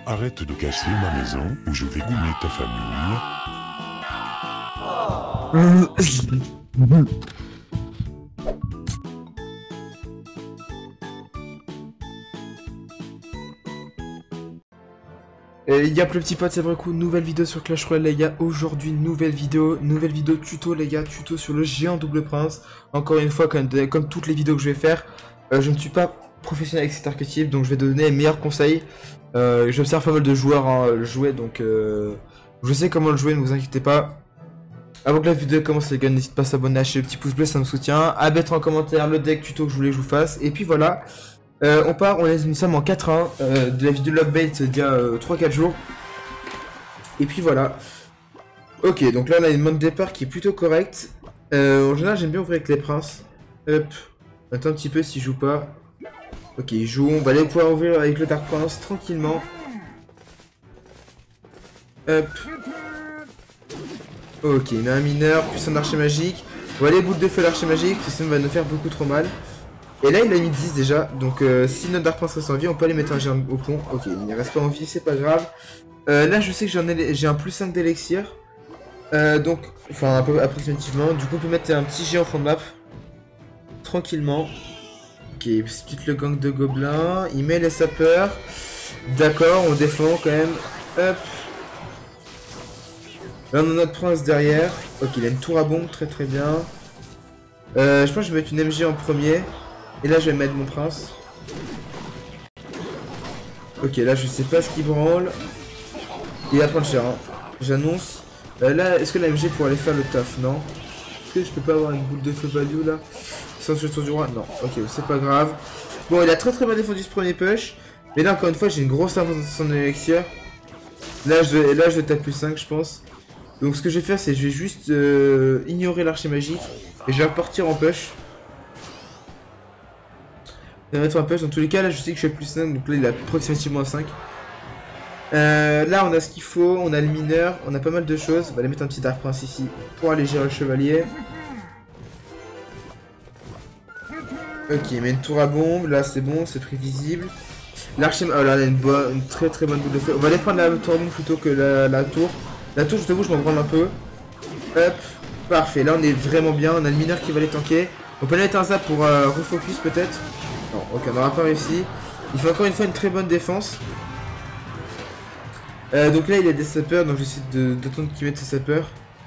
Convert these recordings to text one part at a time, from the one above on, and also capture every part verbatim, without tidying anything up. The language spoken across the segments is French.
Arrête de casser ma maison ou je vais goumer ta famille. Et les gars, le petit pote, c'est vrai coup, nouvelle vidéo sur Clash Royale les gars. Aujourd'hui, nouvelle vidéo, nouvelle vidéo tuto les gars, tuto sur le géant double prince. Encore une fois, comme, comme toutes les vidéos que je vais faire, euh, je ne suis pas professionnel avec cet archétype, donc je vais donner les meilleurs conseils. Euh, J'observe pas mal de joueurs hein, le jouer, donc euh, je sais comment le jouer, ne vous inquiétez pas. Avant que la vidéo commence les gars, n'hésitez pas à s'abonner, à lâcher le petit pouce bleu, ça me soutient. À mettre en commentaire le deck tuto que je voulais que je vous fasse. Et puis voilà. Euh, on part, on est, nous sommes en quatre un euh, de la vidéo Lockbait d'il y a euh, trois quatre jours. Et puis voilà. Ok, donc là on a une mode départ qui est plutôt correcte. Euh, en général j'aime bien ouvrir avec les princes. Hop. Attends un petit peu s'il joue pas. Ok, il joue, on va aller pouvoir ouvrir avec le Dark Prince tranquillement. Hop. Ok, il met un mineur, puis son archer magique. On va aller boule de feu l'archer magique, ça va nous faire beaucoup trop mal. Et là il a mis dix déjà, donc euh, si notre Dark Prince reste en vie, on peut aller mettre un géant au pont. Ok, il ne reste pas en vie, c'est pas grave. Euh, là je sais que j'ai un plus cinq d'élixir. Euh, donc, enfin un peu approximativement. Du coup on peut mettre un petit géant en fond de map. Tranquillement. Ok, il split le gang de gobelins. Il met les sapeurs. D'accord, on défend quand même. Hop. Là on a notre prince derrière. Ok, il a une tour à bombe, très très bien. Euh, je pense que je vais mettre une M G en premier. Et là je vais mettre mon prince. Ok, là je sais pas ce qu'il branle. Il va prendre cher, hein. J'annonce. Euh, là, est-ce que la M G pourrait aller faire le taf? Non. Est-ce que je peux pas avoir une boule de feu value là? Sans sur le tour du roi? Non. Ok, c'est pas grave. Bon, il a très très bien défendu ce premier push. Mais là, encore une fois, j'ai une grosse avance dans son élixir. Là, je, là, je tape plus cinq, je pense. Donc, ce que je vais faire, c'est je vais juste euh, ignorer l'archer magique. Et je vais repartir en push. Je vais mettre un push. Dans tous les cas, là, je sais que je suis à plus cinq. Donc là, il a approximativement à cinq. Euh, là on a ce qu'il faut, on a le mineur, on a pas mal de choses. On va aller mettre un petit Dark Prince ici pour aller gérer le chevalier. Ok, il met une tour à bombe, là c'est bon, c'est prévisible. L'archer... Oh là, on a une, bonne, une très très bonne boule de feu. On va aller prendre la tour à bombe plutôt que la, la tour. La tour, je t'avoue, je m'en branle un peu. Hop, parfait, là on est vraiment bien, on a le mineur qui va les tanker. On peut aller mettre un zap pour euh, refocus peut-être. Non, ok, on n'aura pas réussi. Il fait encore une fois une très bonne défense. Euh, donc là il a des sapeurs, donc j'essaie d'attendre qu'il mette ses sapeurs.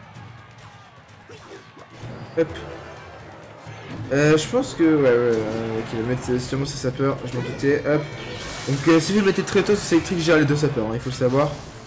Hop. Euh, je pense que... Ouais, ouais, ouais, qu'il va mettre sûrement ses sapeurs, je m'en doutais. Hop. Donc euh, si vous le mettez très tôt, c'est électrique gère les deux sapeurs, hein, il faut le savoir.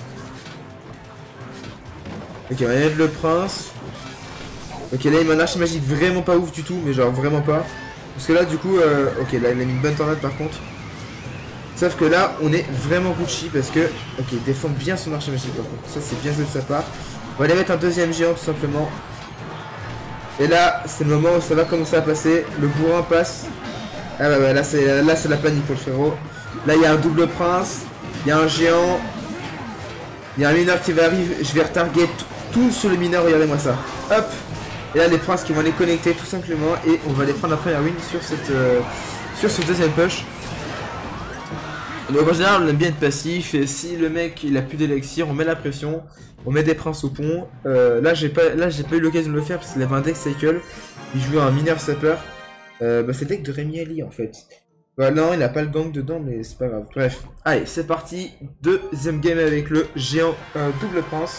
Ok, on va mettre le prince. Ok, là il m'a un archer magique vraiment pas ouf du tout, mais genre vraiment pas. Parce que là du coup... Euh... Ok, là il a mis une bonne tornade par contre. Sauf que là, on est vraiment Gucci parce que, ok, il défend bien son archer magique par contre. Ça, c'est bien joué de sa part. On va aller mettre un deuxième géant tout simplement. Et là, c'est le moment où ça va commencer à passer. Le bourrin passe. Ah bah, bah là, c'est là, c'est la panique pour le frérot. Là, il y a un double prince. Il y a un géant. Il y a un mineur qui va arriver. Je vais retarget tout sur le mineur. Regardez-moi ça. Hop. Et là, les princes qui vont les connecter tout simplement. Et on va aller prendre la première win sur cette, euh, sur ce deuxième push. Donc en général on aime bien être passif et si le mec il a plus d'élixir on met la pression, on met des princes au pont. Euh, là j'ai pas là j'ai pas eu l'occasion de le faire parce qu'il avait un deck cycle, il jouait un mineur sapeur. Euh, bah c'est le deck de Rémi Ali en fait. Bah non il a pas le gang dedans mais c'est pas grave. Bref, allez c'est parti, deuxième game avec le géant euh, double prince.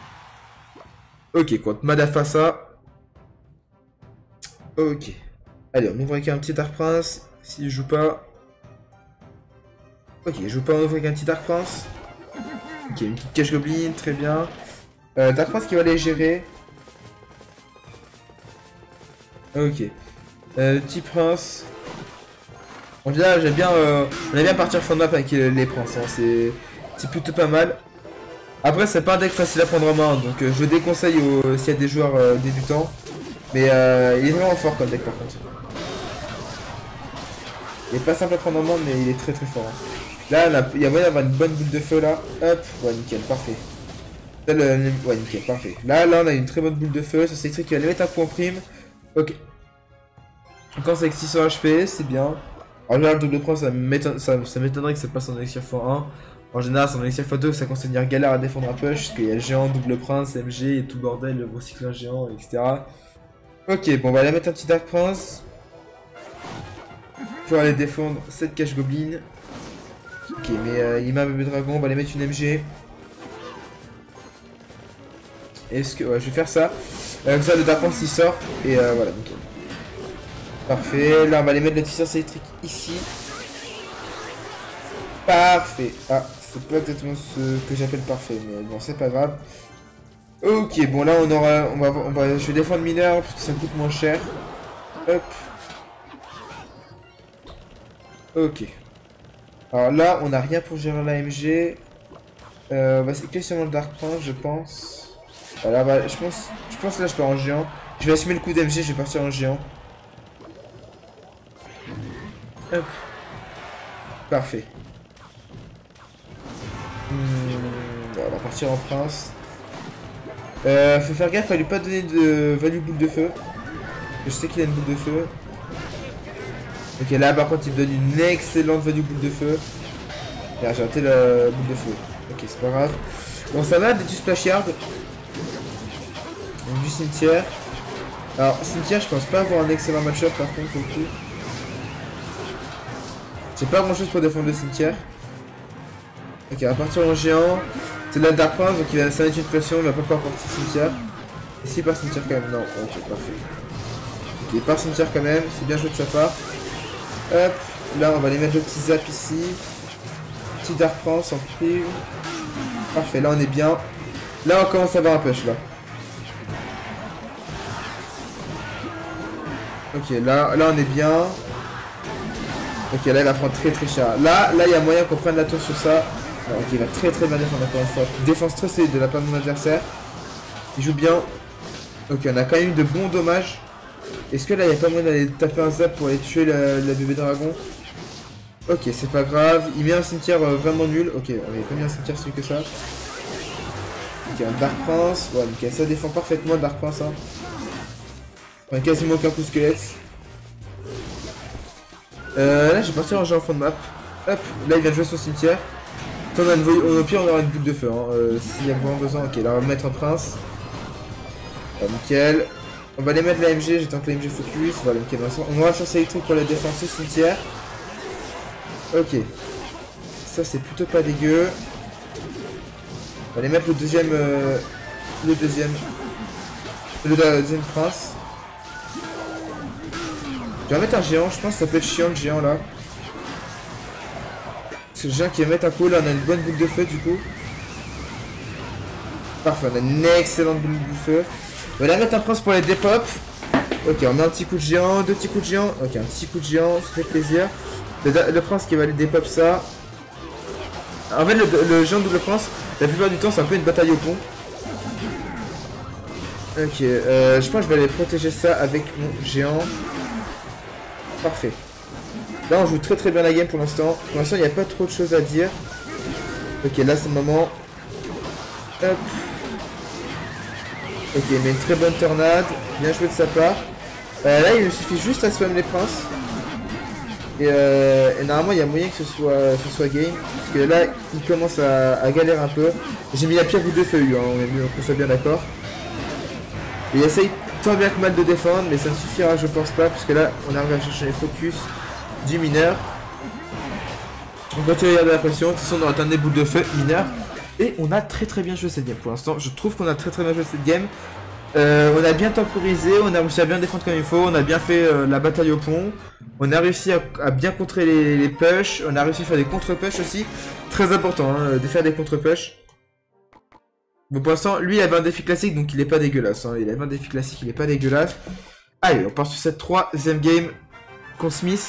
Ok contre Madafasa. Ok. Allez on ouvre avec un petit Dark Prince, s'il joue pas. Ok, je joue pas en ouvrir avec un petit Dark Prince. Ok, une petite cache goblin, très bien. Euh, Dark Prince qui va les gérer. Ok. Euh, petit prince. En général, j'aime bien, euh, on aime bien partir fond de map avec les, les princes. Hein. C'est plutôt pas mal. Après, c'est pas un deck facile à prendre en main, donc euh, je le déconseille s'il y a des joueurs euh, débutants. Mais euh, il est vraiment fort comme deck par contre. Il est pas simple à prendre en main, mais il est très très fort. Hein. Là, on a, il y a moyen d'avoir une bonne boule de feu là. Hop, ouais, nickel, parfait. Là, le, ouais, nickel, parfait. Là, là, on a une très bonne boule de feu. Ça, c'est électrique qui va aller mettre un coup en prime. Ok. Quand c'est avec six cents H P, c'est bien. En général, le double prince, ça m'étonnerait que ça passe en élixir fois un. En général, c'est en élixir photo que ça commence à devenir galère à défendre un push, parce qu'il y a le géant, double prince, M G et tout le bordel, le gros cyclone géant, et cetera. Ok, bon, on va aller mettre un petit Dark Prince. Pour aller défendre cette cache goblin. Ok, mais euh, il m'a bébé dragon, on va aller mettre une M G. Est-ce que... Ouais, je vais faire ça. Euh, comme ça, le Dark Prince il sort, et euh, voilà, nickel. Parfait, là on va aller mettre le tisseur électrique ici. Parfait. Ah, c'est pas exactement ce que j'appelle parfait, mais bon, c'est pas grave. Ok, bon là on aura, on va, on va, je vais défendre mineur parce que ça me coûte moins cher. Hop. Ok. Alors là, on n'a rien pour gérer la M G. Euh, on va s'éclater sur le Dark Prince, je pense. Voilà, bah, je pense, je pense là je pars en géant. Je vais assumer le coup d'M G, je vais partir en géant. Hop. Parfait. Hmm, on va partir en prince. Euh, faut faire gaffe à lui pas donner de value boule de feu. Je sais qu'il a une boule de feu. Ok, là par contre il me donne une excellente value boule de feu. Là, j'ai raté la boule de feu. Ok, c'est pas grave. Bon, ça va, des du splash yard. Donc, du cimetière. Alors, cimetière, je pense pas avoir un excellent match-up par contre pour le coup. J'ai pas grand chose pour défendre le cimetière. Ok, on va partir en géant. C'est là le Dark Prince, donc il va ça va être une pression, il va pas pouvoir partir cimetière. Et s'il part cimetière quand même, non, ok, parfait. Ok, il part cimetière quand même, c'est bien joué de sa part. Hop, là on va aller mettre le petit zap ici. Petit Dark Prince en prive. Parfait, là on est bien. Là on commence à avoir un push là. Ok, là, là on est bien. Ok, là il va prendre très très cher. Là, là il y a moyen qu'on prenne la tour sur ça. Alors, ok, il va très très bien défendre encore une fois. Défense très solide de la part de mon adversaire. Il joue bien. Ok, on a quand même eu de bons dommages. Est-ce que là il n'y a pas moyen d'aller taper un zap pour aller tuer la, la bébé dragon? Ok, c'est pas grave. Il met un cimetière euh, vraiment nul. Ok, on avait pas mis un cimetière celui que ça. Ok, un Dark Prince. Ouais, nickel, ça défend parfaitement le Dark Prince. Hein. Enfin, quasiment aucun coup squelette. Euh, là, j'ai parti en jeu en fond de map. Hop, là il vient de jouer son cimetière. On a une, au pire, on aura une boule de feu. Hein. Euh, S'il y a vraiment besoin, ok, là on va mettre un prince. Ah, nickel. On va aller mettre la M G, j'attends que la M G focus. Voilà, nickel. On aura la chance électrique pour la défense au cimetière. Ok. Ça, c'est plutôt pas dégueu. On va aller mettre le deuxième. Euh, le deuxième. Le deuxième prince. Je vais mettre un géant, je pense que ça peut être chiant le géant là. C'est le géant qui va mettre un coup, là on a une bonne boule de feu du coup. Parfait, on a une excellente boule de feu. On va la mettre un prince pour les dépop. Ok, on a un petit coup de géant, deux petits coups de géant. Ok, un petit coup de géant, ça fait plaisir. Le, le prince qui va aller dépop ça. En fait, le, le géant double prince, la plupart du temps c'est un peu une bataille au pont. Ok, euh, je pense que je vais aller protéger ça avec mon géant. Parfait. Là on joue très très bien la game pour l'instant. Pour l'instant il n'y a pas trop de choses à dire. Ok, là c'est le moment. Hop. Ok, mais une très bonne tornade. Bien joué de sa part. Euh, là il me suffit juste à spam les princes. Et, euh, et normalement il y a moyen que ce soit, que ce soit game. Parce que là il commence à, à galérer un peu. J'ai mis la pire boule de feu, hein, on soit bien d'accord. Il essaye tant bien que mal de défendre, mais ça ne suffira je pense pas. Puisque là on arrive à chercher les focus du mineur. On continue à garder la pression. De toute façon on aura atteint des boules de feu mineur. Et on a très très bien joué cette game pour l'instant. Je trouve qu'on a très très bien joué cette game. Euh, on a bien temporisé, on a réussi à bien défendre comme il faut, on a bien fait euh, la bataille au pont. On a réussi à, à bien contrer les, les push, on a réussi à faire des contre-push aussi. Très important hein, de faire des contre-push. Bon pour l'instant, lui il avait un défi classique donc il est pas dégueulasse. Hein. Il avait un défi classique, il est pas dégueulasse. Allez, on part sur cette troisième game contre Smith.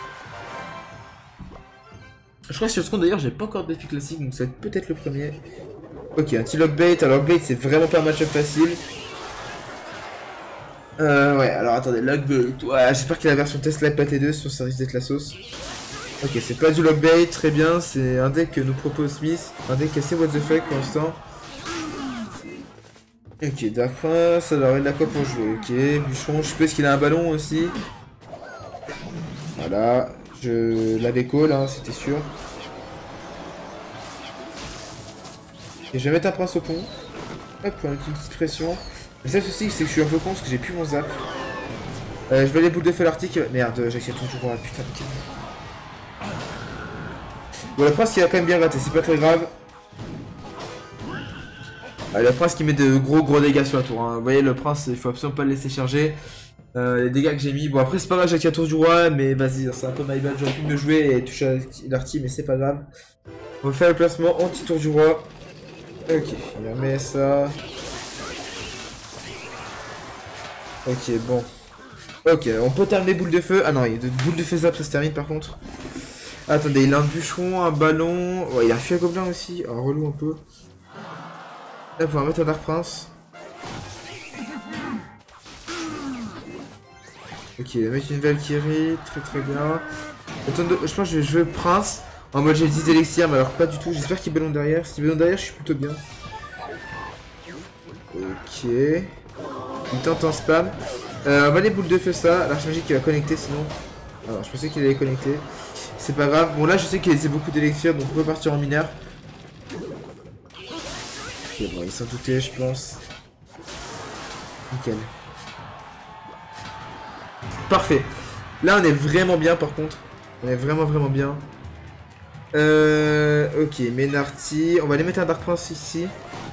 Je crois que sur ce compte d'ailleurs j'ai pas encore de défi classique donc ça va être peut-être le premier. Ok, un petit lockbait, alors lockbait c'est vraiment pas un match-up facile. Euh, ouais, alors attendez, lockbait, ouais, j'espère qu'il y a la version Tesla P T deux sur service d'être la sauce. Ok, c'est pas du lockbait, très bien, c'est un deck que nous propose Smith, un deck assez what the fuck pour l'instant. Ok, Dark Prince, alors il a quoi pour jouer, ok, Bûcheron, je suppose qu'il a un ballon aussi. Voilà, je l'avais call, hein, c'était sûr. Et je vais mettre un prince au pont. Hop, pour mettre une petite pression. Mais ça, le souci, c'est que je suis un peu con parce que j'ai plus mon zap. Euh, je vais les boules de feu l'arctique. Merde, j'accepte toujours. Putain, putain. Bon, le prince qui a quand même bien raté, c'est pas très grave. Ah, le prince qui met de gros gros dégâts sur la tour. Hein. Vous voyez, le prince, il faut absolument pas le laisser charger. Euh, les dégâts que j'ai mis. Bon, après, c'est pas grave, j'ai la tour du roi, mais vas-y, c'est un peu my bad. J'aurais pu me jouer et toucher l'arty, mais c'est pas grave. On va faire le placement anti-tour du roi. Ok, il remet ça. Ok, bon. Ok, on peut terminer boule de feu. Ah non, il y a de boule de feu zap, ça se termine par contre. Attendez, il a un bûcheron, un ballon. Ouais, il a un fût à gobelin aussi. Un relou un peu. Là, on va mettre un Dark Prince. Ok, il va mettre une Valkyrie. Très très bien. Attendez, je pense que je vais jouer Prince. En mode j'ai dix élixirs, mais alors pas du tout. J'espère qu'il ballon derrière. Si ballon derrière, je suis plutôt bien. Ok. Il tente en spam. Euh, on va les boules de feu ça. L'arche magique qui va connecter sinon. Alors, je pensais qu'il allait connecter. C'est pas grave. Bon, là, je sais qu'il laissait beaucoup d'élixirs, donc on peut partir en mineur. Ok, bon, ils s'en doutaient, je pense. Nickel. Parfait. Là, on est vraiment bien, par contre. On est vraiment, vraiment bien. Euh... Ok, Ménarty. On va aller mettre un Dark Prince ici.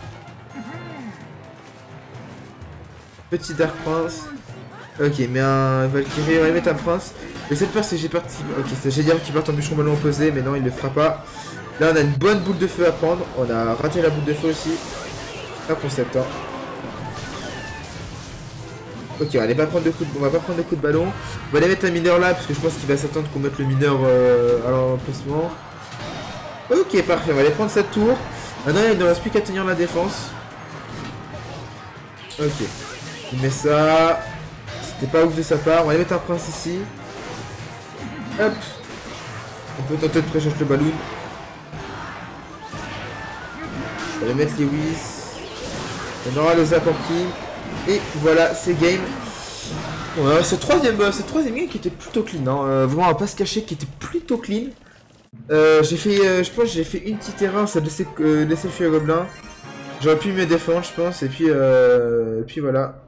Petit Dark Prince. Ok, mais un Valkyrie, on va mettre un Prince. Le seul peur, c'est que j'ai peur qu'il... Ok, c'est génial qu'il parte en bûcheron ballon opposé, mais non, il le fera pas. Là, on a une bonne boule de feu à prendre. On a raté la boule de feu aussi. Un concept, hein. Ok, on va pas prendre de coups de... on va pas prendre de coups de ballon. On va aller mettre un mineur là, parce que je pense qu'il va s'attendre qu'on mette le mineur euh, à l'emplacement. Ok, parfait, on va aller prendre cette tour. Maintenant, il ne reste plus qu'à tenir la défense. Ok. Il met ça. C'était pas ouf de sa part. On va aller mettre un prince ici. Hop. On peut tenter de pré-shot le ballon. On va aller mettre Lewis. On aura le zap en prime. Et voilà, c'est game. Ouais, c'est troisième, euh, troisième game qui était plutôt clean. Hein. Euh, vraiment, on va pas se cacher, qui était plutôt clean. Euh, j'ai fait, euh, je pense, que j'ai fait une petite erreur, ça laissait, euh, laisser le fût à gobelin. J'aurais pu mieux défendre, je pense. Et puis, euh, et puis voilà.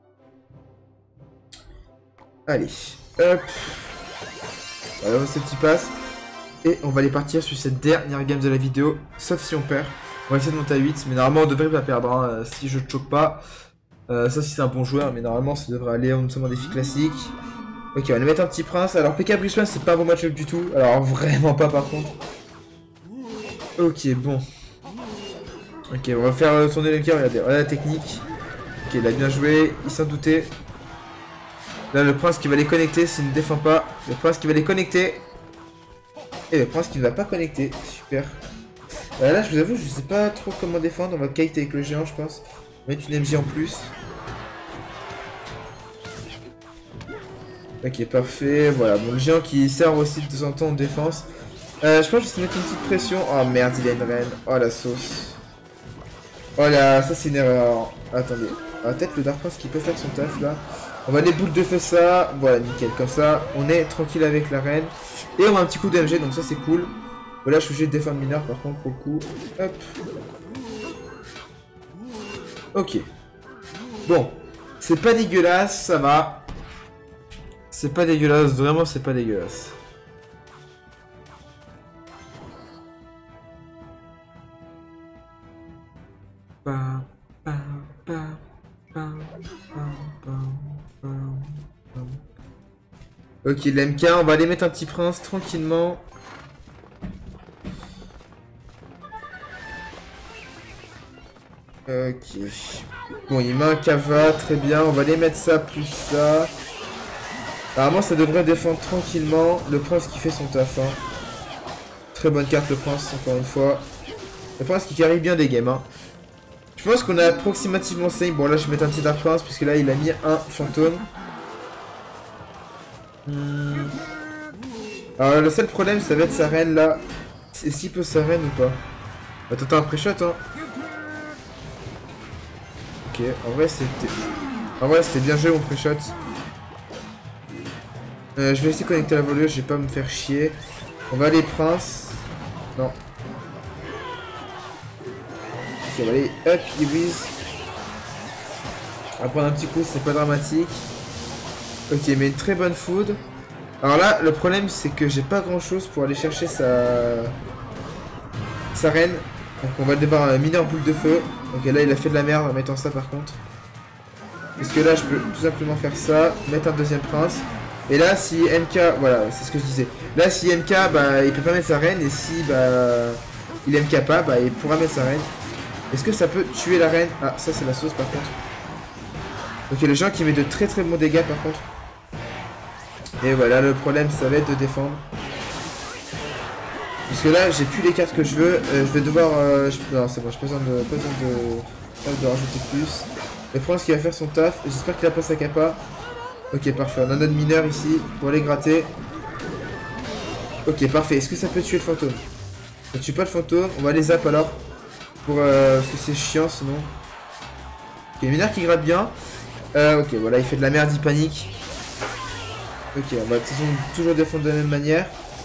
Allez, hop. Voilà, ce petit pass. Et on va aller partir sur cette dernière game de la vidéo. Sauf si on perd. On va essayer de monter à huit, mais normalement on devrait pas perdre. Hein, si je ne choque pas. Euh, ça, si c'est un bon joueur, mais normalement ça devrait aller. On nous sommes en défi classique. Ok, on va aller mettre un petit prince. Alors, P K Brisbane, c'est pas un bon match-up du tout. Alors, vraiment pas par contre. Ok, bon. Ok, on va faire tourner le cas. Regardez, voilà la technique. Ok, il a bien joué. Il s'en doutait. Là, le prince qui va les connecter s'il ne défend pas. Le prince qui va les connecter. Et le prince qui ne va pas connecter. Super. Euh, là, je vous avoue, je sais pas trop comment défendre. On va kite avec le géant, je pense. On va mettre une M J en plus. Ok, parfait. Voilà, bon, le géant qui sert aussi de temps en temps en défense. Euh, je pense que je vais mettre une petite pression. Oh merde, il a une reine. Oh la sauce. Oh là, ça c'est une erreur. Attendez. Ah, peut-être le Dark Prince qui peut faire son taf là. On va les boules de feu ça. Voilà, nickel. Comme ça, on est tranquille avec la reine. Et on a un petit coup de M G, donc ça c'est cool. Voilà, je suis obligé de défendre mineur par contre pour le coup. Hop. Ok. Bon. C'est pas dégueulasse, ça va. C'est pas dégueulasse, vraiment c'est pas dégueulasse. Ba, ba, ba, ba, ba, ba, ba, ba. Ok, l'M K, on va aller mettre un petit prince tranquillement. Ok. Bon, il met un Kava, très bien. On va aller mettre ça plus ça. Apparemment, ça devrait défendre tranquillement. Le prince qui fait son taf. Hein. Très bonne carte, le prince, encore une fois. Le prince qui carry bien des games. Hein. Je pense qu'on a approximativement cinq. Bon, là, je vais mettre un petit Dark Prince, puisque là, il a mis un fantôme. Hmm. Alors, le seul problème, ça va être sa reine, là. Est-ce qu'il peut sa reine ou pas? Attends, un pré-shot, hein. Ok, en vrai, c'était... En vrai, c'était bien joué, mon pré-shot. Euh, je vais essayer de connecter la voleuse, je vais pas me faire chier. On va aller prince. Non. on va aller up, il whiz. On va prendre un petit coup, c'est pas dramatique. Ok, mais une très bonne food. Alors là, le problème c'est que j'ai pas grand chose pour aller chercher sa... sa reine. Donc on va devoir un mineur boule de feu. Ok, là il a fait de la merde en mettant ça par contre. Parce que là je peux tout simplement faire ça, mettre un deuxième prince. Et là si M K, voilà, c'est ce que je disais. Là si M K, bah il peut pas mettre sa reine. Et si bah il M K pas, bah il pourra mettre sa reine. Est-ce que ça peut tuer la reine? Ah, ça c'est la sauce par contre. Ok, le genre qui met de très très bons dégâts par contre. Et voilà, le problème ça va être de défendre. Parce que là j'ai plus les cartes que je veux. Euh, je vais devoir... Euh, je... Non c'est bon, j'ai pas besoin de, pas besoin de... de rajouter plus. Le prince qui va faire son taf. J'espère qu'il a pas sa capa. Ok, parfait. On a notre mineur ici pour les gratter. Ok, parfait. Est-ce que ça peut tuer le fantôme? Ça tue pas le fantôme. On va les zap alors. Pour, euh, parce que c'est chiant sinon. Ok, mineur qui gratte bien. Euh, ok, voilà, il fait de la merde, il panique. Ok, on va de toute façon toujours défendre de la même manière.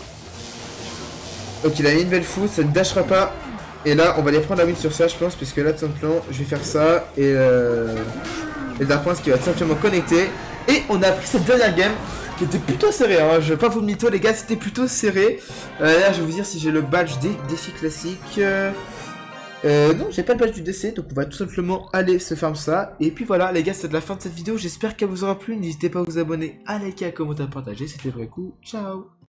Ok, il a mis une belle foot, ça ne dashera pas. Et là, on va les prendre la win sur ça, je pense, puisque là, tout simplement, je vais faire ça. Et euh, le Dark Prince qui va tout simplement connecter. Et on a pris cette dernière game qui était plutôt serrée. Hein. Je vais pas vous le mytho, les gars, c'était plutôt serré. Euh, là, je vais vous dire si j'ai le badge des défis classiques. Euh, euh, non, j'ai pas le badge du D C, donc on va tout simplement aller se farm ça. Et puis voilà, les gars, c'est de la fin de cette vidéo. J'espère qu'elle vous aura plu. N'hésitez pas à vous abonner, à liker, à commenter, à partager. C'était vrai coup. Ciao.